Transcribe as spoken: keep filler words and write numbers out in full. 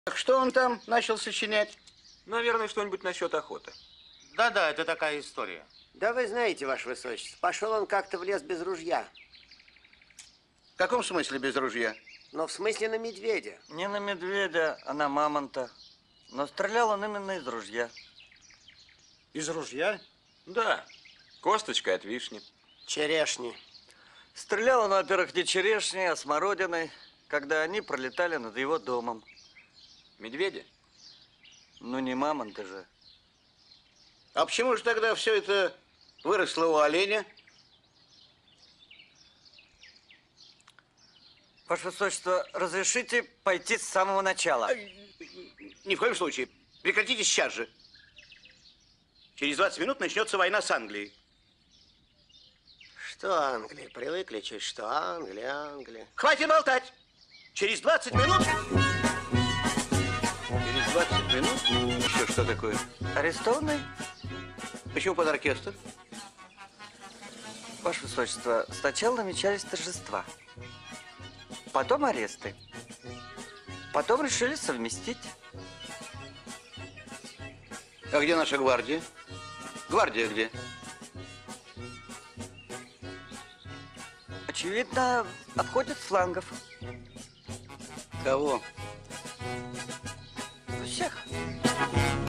Так что он там начал сочинять? Наверное, что-нибудь насчет охоты. Да-да, это такая история. Да вы знаете, ваше высочество, пошел он как-то в лес без ружья. В каком смысле без ружья? Но в смысле на медведя. Не на медведя, а на мамонта. Но стрелял он именно из ружья. Из ружья? Да, косточкой от вишни. Черешни. Стрелял он, во-первых, не черешней, а смородиной, когда они пролетали над его домом. Медведи? Ну, не мамонты же. А почему же тогда все это выросло у оленя? Ваше высочество, разрешите пойти с самого начала? Ни в коем случае. Прекратите сейчас же. Через двадцать минут начнется война с Англией. Что Англия? Привыкли чуть, что Англия, Англия. Хватит болтать! Через двадцать минут... Через двадцать минут? Еще что такое? Арестованный? Почему под оркестр? Ваше высочество, сначала намечались торжества, потом аресты, потом решили совместить. А где наша гвардия? Гвардия где? Очевидно, обходят с флангов. Кого? Всех.